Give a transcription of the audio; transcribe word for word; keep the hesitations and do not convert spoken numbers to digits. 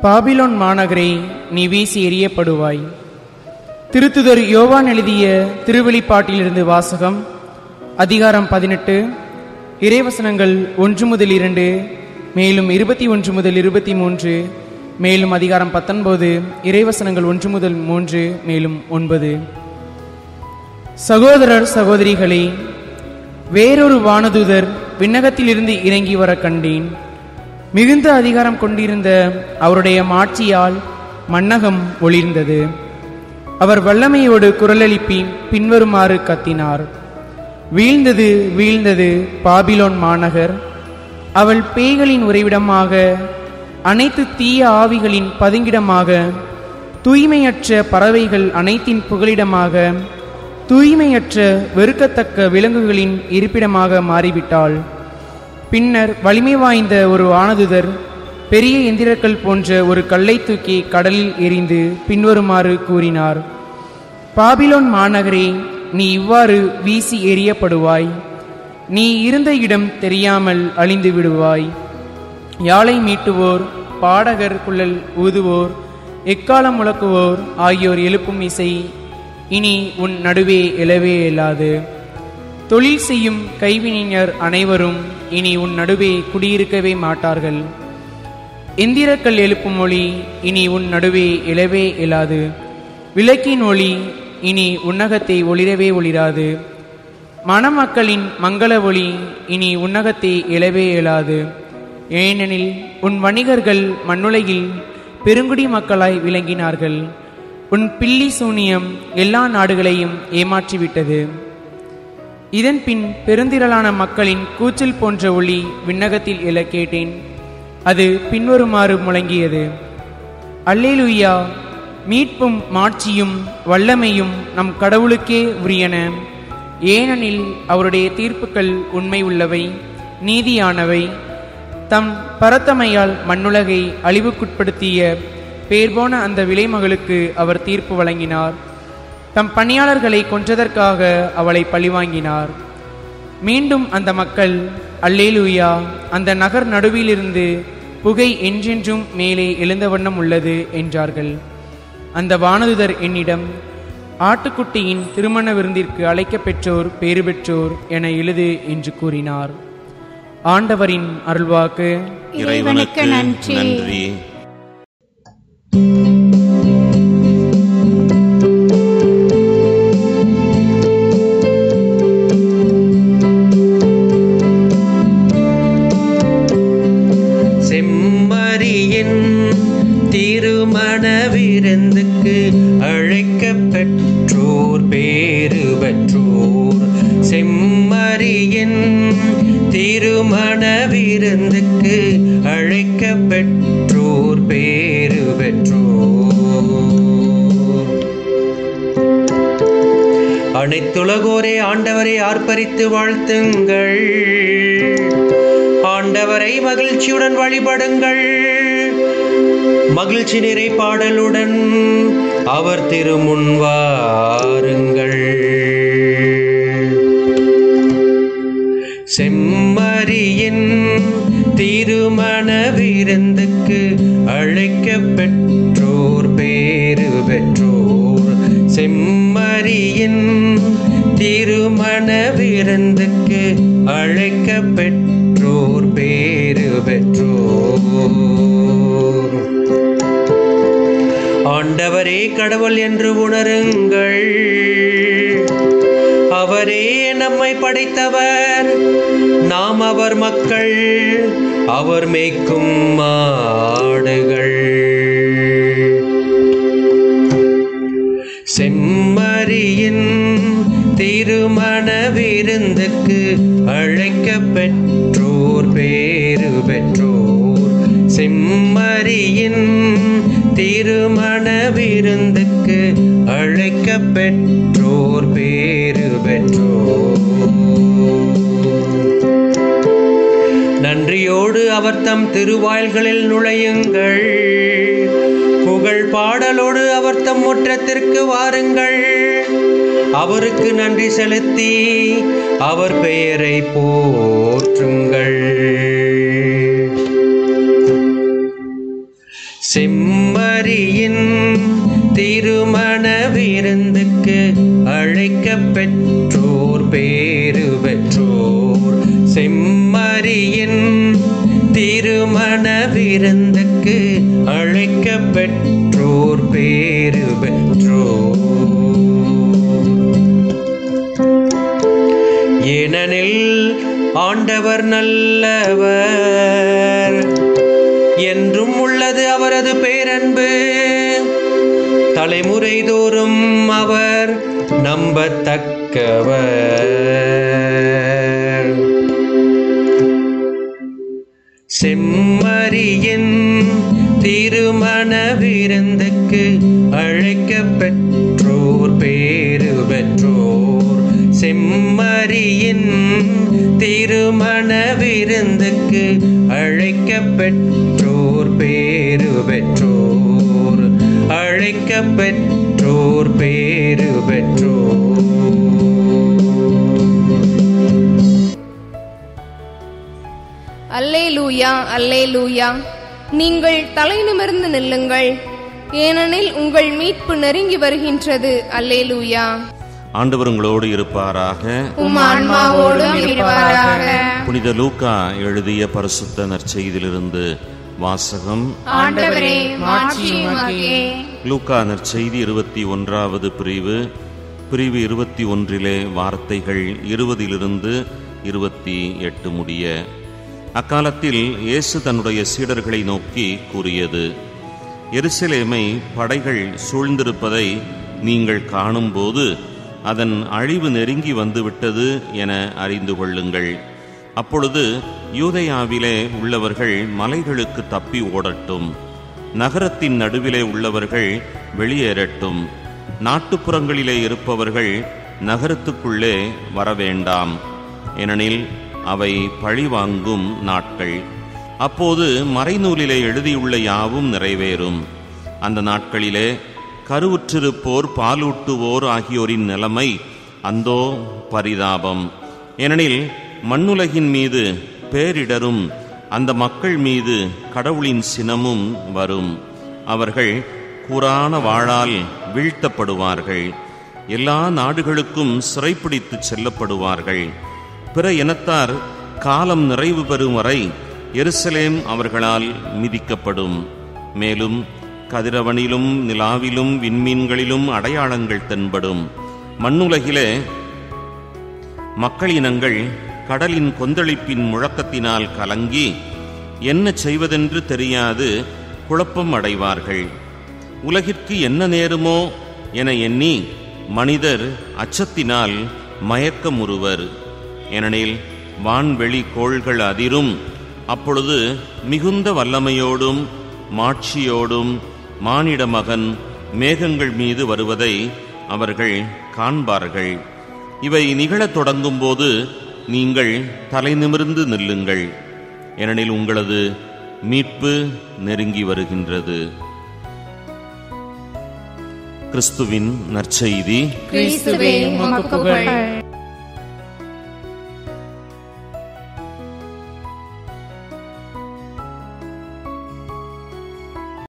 Babylon மாநகரே, நீ வீசி எறியப்படுவாய். திருத்துதர் யோவான் எழுதிய திருவெளிப்பாட்டிலிருந்து வாசகம். அதிகாரம் பதினெட்டு, இறைவசனங்கள் ஒன்று முதல் இரண்டு, மேலும் இருபத்தி ஒன்று முதல் இருபத்தி மூன்று, மேலும் அதிகாரம் பத்தொன்பது, இறைவசனங்கள் ஒன்று முதல் மூன்று, மேலும் ஒன்பது. சகோதரர் சகோதரிகளே, வேறொரு வானதூதர் விண்ணகத்திலிருந்து இறங்கி வர கண்டேன். மிகுந்த அதிகாரம் கொண்டிருந்த அவருடைய மாட்சியால் மண்ணகம் ஒளிர்ந்தது. அவர் வல்லமையோடு குரலெழுப்பி பின்வருமாறு கத்தினார்: வீழ்ந்தது, வீழ்ந்தது பாபிலோன் மாநகர்! அவள் பேய்களின் உறைவிடமாக, அனைத்து தீய ஆவிகளின் பதுங்கிடமாக, தூய்மையற்ற பறவைகள் அனைத்தின் புகலிடமாக, தூய்மையற்ற வெறுக்கத்தக்க விலங்குகளின் இருப்பிடமாக மாறிவிட்டாள். பின்னர் வலிமை வாய்ந்த ஒரு வானதுதர் பெரிய எந்திரக்கல் போன்ற ஒரு கல்லை தூக்கி கடலில் எறிந்து பின்வருமாறு கூறினார்: பாபிலோன் மாநகரே, நீ இவ்வாறு வீசி எறியப்படுவாய். நீ இருந்த இடம் தெரியாமல் அழிந்து விடுவாய். யாழை மீட்டுவோர், பாடகர் குழல் ஊதுவோர், எக்காலம் முழக்குவோர் ஆகியோர் எழுப்பும் இசை இனி உன் நடுவே எழவே இயலாது. தொழில் செய்யும் கைவினைஞர் அனைவரும் இனி உன் நடுவே குடியிருக்கவே மாட்டார்கள். எந்திரக்கல் எழுப்பும் ஒளி இனி உன் நடுவே எழவே இயலாது. விளக்கின் ஒளி இனி உன்னகத்தை ஒளிரவே ஒளிராது. மணமக்களின் மங்கள ஒளி இனி உன்னகத்தை எழவே இயலாது. ஏனெனில் உன் வணிகர்கள் மண்ணுலகில் பெருங்குடி மக்களாய் விளங்கினார்கள். உன் பில்லி சூனியம் எல்லா நாடுகளையும் ஏமாற்றிவிட்டது. இதன் பின் பெருந்திரளான மக்களின் கூச்சல் போன்ற ஒளி விண்ணகத்தில் எழ கேட்டேன். அது பின்வருமாறு முழங்கியது: அல்லேலூயா! மீட்பும் மாட்சியும் வல்லமையும் நம் கடவுளுக்கே உரியன. ஏனெனில் அவருடைய தீர்ப்புகள் உண்மை உள்ளவை, நீதியானவை. தம் பரத்தமையால் மண்ணுலகை அழிவுக்குட்படுத்திய பேர்போன அந்த விலைமகளுக்கு அவர் தீர்ப்பு வழங்கினார். தம் பணியாளர்களை கொன்றதற்காக அவளை பழிவாங்கினார். மீண்டும் அந்த மக்கள் அல்லேலூயா, அந்த நகர் நடுவிலிருந்து புகை என்றென்றும் மேலே எழுந்த வண்ணம் உள்ளது என்றார்கள். அந்த வானதுதர் என்னிடம், ஆட்டுக்குட்டியின் திருமண விருந்திற்கு அழைக்கப் பெற்றோர் பேறு பெற்றோர் என எழுது என்று கூறினார். ஆண்டவரின் அருள்வாக்கு. இறைவனுக்கு நன்றி. செம்மறியின் திருமண விருந்துக்கு அழைக்கப் பெற்றோர் பேறு பெற்றோர். செம்மறியின் திருமண விருந்துக்கு அழைக்கப் பெற்றோர் பேறு பெற்றோர். அனைத்துலகோரே ஆண்டவரை ஆர்ப்பரித்து வாழ்த்துங்கள். ஆண்டவரை மகிழ்ச்சியுடன் வழிபடுங்கள். மகிழ்ச்சி நிறை பாடலுடன் அவர் திருமுன் வாருங்கள். செம்மறியின் திருமண விருந்துக்கு அழைக்கப் பெற்றோர் பேறு பெற்றோர். செம்மறியின் திருமண விருந்துக்கு அழைக்கப் பெற்றோர் பேறு பெற்றோர். ஆண்டவரே கடவுள் என்று உணருங்கள். அவரே நம்மை படைத்தவர், நாம் அவர் மக்கள், அவர் மேய்க்கும் மாடுகள். செம்மறியின் திருமண விருந்துக்கு அழைக்கப் பெற்றோர் பேறு பெற்றோர். செம்மறியின் திருமண விருந்துக்கு அழைக்கப் பெற்றோர் பேறு பெற்றோர். நன்றியோடு அவர் தம் திருவாயில்களில் நுழையுங்கள். புகழ் பாடலோடு அவர் தம் முற்றத்திற்கு வாருங்கள். அவருக்கு நன்றி செலுத்தி அவர் பெயரை போற்றுங்கள். செம்மறியின் திருமண விருந்துக்கு அழைக்க பெற்றோர் பேறு பெற்றோர். செம்மறியின் திருமண விருந்துக்கு அழைக்க பெற்றோர் பேறு பெற்றோர். ஏனெனில் ஆண்டவர் நல்லவர், என்றும் உள்ளது அவரது பேரன்பு. தலைமுறை தோறும் அவர் நம்பத்தக்கவர். செம்மறியின் திருமண விருந்துக்கு அழைக்க பெற்றோர் பேறு பெற்றோர். செம்மறியின் திருமண விருந்துக்கு அழைக்க பெற்றோர் பேறு பெற்றோர். அழைக்க பெற்றோர் பேறு பெற்றோர். அல்லேலூயா, அல்லேலூயா. நீங்கள் தலை நிமிர்ந்து நில்லுங்கள், ஏனெனில் உங்கள் மீட்பு நெருங்கி வருகின்றது. அல்லேலூயா. ஆண்டவர் உங்களோடு இருப்பாராக, உம் ஆன்மாவோடும் இருப்பாராக. புனித லூக்கா எழுதிய பரிசுத்த நற்செய்தியிலிருந்து வாசகம். ஆண்டவரே, மாட்சி உமக்கே. லூக்கா நற்செய்தி இருபத்தி ஒன்றாவது பிரிவு பிரிவு இருபத்தி ஒன்றிலே வார்த்தைகள் இருபதிலிருந்து இருபத்தி எட்டு முடிய. அக்காலத்தில் இயேசு தன்னுடைய சீடர்களை நோக்கி கூறியது, எருசலேமை படைகள் சூழ்ந்திருப்பதை நீங்கள் காணும்போது அதன் அழிவு நெருங்கி வந்துவிட்டது என அறிந்து கொள்ளுங்கள். அப்பொழுது யூதேயாவிலே உள்ளவர்கள் மலைகளுக்கு தப்பி ஓடட்டும், நகரத்தின் நடுவிலே உள்ளவர்கள் வெளியேறட்டும், நாட்டுப்புறங்களிலே இருப்பவர்கள் நகரத்துக்குள்ளே வரவேண்டாம், ஏனெனில் அவை பழிவாங்கும் நாட்கள். அப்போது மறைநூலிலே எழுதியுள்ள யாவும் நிறைவேறும். அந்த நாட்களிலே கருவுற்றிருப்போர் பாலூட்டுவோர் ஆகியோரின் நிலைமை அந்தோ பரிதாபம். ஏனெனில் மண்ணுலகின் மீது பேரிடரும் அந்த மக்கள் மீது கடவுளின் சினமும் வரும். அவர்கள் கூரான வாளால் வீழ்த்தப்படுவார்கள், எல்லா நாடுகளுக்கும் சிறைப்பிடித்து செல்லப்படுவார்கள். பிற இனத்தார் காலம் நிறைவு பெறும் வரை எருசலேம் அவர்களால் மிதிக்கப்படும். மேலும் கதிரவனிலும் நிலாவிலும் விண்மீன்களிலும் அடையாளங்கள் தென்படும். மண்ணுலகிலே மக்களினங்கள் கடலின் கொந்தளிப்பின் முழக்கத்தினால் கலங்கி என்ன செய்வதென்று தெரியாது குழப்பம் அடைவார்கள். உலகிற்கு என்ன நேருமோ என எண்ணி மனிதர் அச்சத்தினால் மயக்கமுறுவர். ஏனெனில் வான்வெளி கோள்கள் அதிரும். அப்பொழுது மிகுந்த வல்லமையோடும் மாட்சியோடும் மானிட மகன் மேகங்கள் மீது வருவதை அவர்கள் காண்பார்கள். இவை நிகழத் தொடங்கும் போது நீங்கள் தலை நிமிர்ந்து நில்லுங்கள், ஏனெனில் உங்களது மீட்பு நெருங்கி வருகின்றது. கிறிஸ்துவின் நற்செய்தி. கிறிஸ்துவே உமக்கு புகழ்.